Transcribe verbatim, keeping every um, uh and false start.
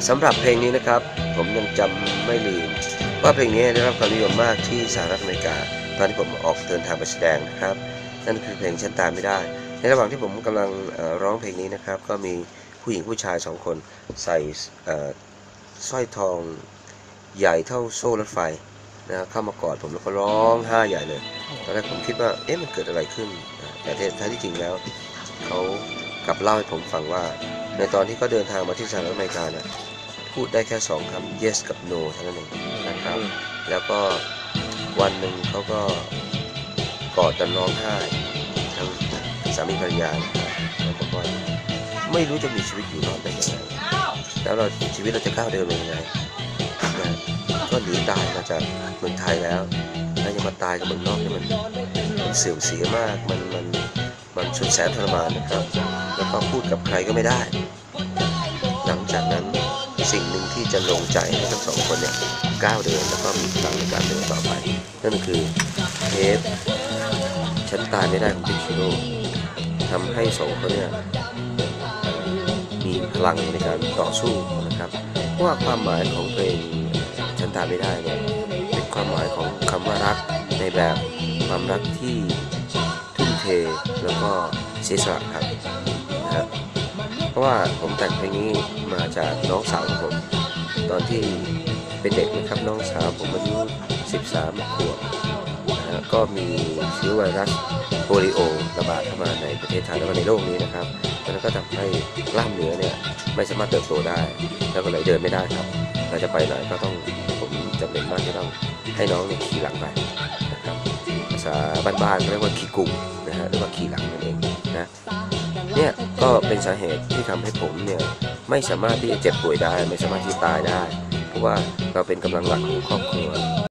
สำหรับเพลงนี้นะครับผมยังจำไม่ลืมว่าเพลงนี้ได้รับความนิยมมากที่สหรัฐอเมริกาตอนที่ผมออกเดินทางไปแสดงนะครับนั่นคือเพลงฉันตามไม่ได้ในระหว่างที่ผมกำลังร้องเพลงนี้นะครับก็มีผู้หญิงผู้ชายสองคนใส่สร้อยทองใหญ่เท่าโซ่รถไฟนะเข้ามากอดผมแล้วก็ร้องไห้ใหญ่เลยตอนแรกผมคิดว่าเอ๊ะมันเกิดอะไรขึ้นแต่แท้ที่จริงแล้วเขากลับเล่าให้ผมฟังว่าในตอนที่เขาเดินทางมาที่สหรัฐอเมริกาเนี่ยพูดได้แค่สองคำ yes กับ no เท่านั้นเองนะครับแล้วก็วันหนึ่งเขาก็กอดกันร้องไห้ทั้งสามีภรรยานะครับแล้วก็ว่าไม่รู้จะมีชีวิตอยู่รอดได้ยังไงแล้วเราชีวิตเราจะก้าวเดินไปยังไงก็หนีตายมาจากเมืองไทยแล้วแล้วยังมาตายกับเมืองนอกนี่มันมันเสื่อมเสียมากมันมันมันสุดแสนทรมานนะครับแล้วก็พูดกับใครก็ไม่ได้หลังจากนั้นสิ่งหนึ่งที่จะลงใจให้ทั้งสองคนเนี่ยก้าวเดินแล้วก็มีพลังในการเดินต่อไปนั่นคือเทปฉันตายไม่ได้ของพิคิโร่ทำให้สองคนเนี่ยมีพลังในการต่อสู้นะครับเพราะว่าความหมายของเพลงฉันตายไม่ได้เนี่ยเป็นความหมายของคำว่ารักในแบบความรักที่ทุ่มเทแล้วก็เสียสละครับนะครับเพราะว่าผมแต่งเพลงนี้มาจากน้องสาวของผมตอนที่เป็นเด็กนะครับน้องสาวผมอายุสิบสามขวบนะก็มีเชื้อไวรัสโปลิโอระบาดเข้ามาในประเทศไทยแล้วก็ในโลกนี้นะครับแล้วก็ทำให้กล้ามเนื้อเนี่ยไม่สามารถเติบโตได้แล้วก็เลยเดินไม่ได้ครับเราจะไปไหนก็ต้องผมจำเป็นมากที่ต้องให้น้องเนี่ยขี่หลังไปนะครับภาษาบ้านๆเรียกว่าขี่กุ่งนะฮะหรือว่าขี่หลังนั่นเองนะเนี่ยก็เป็นสาเหตุที่ทำให้ผมเนี่ยไม่สามารถที่จะเจ็บป่วยได้ไม่สามารถที่จะตายได้เพราะว่าเราเป็นกำลังหลักของครอบครัว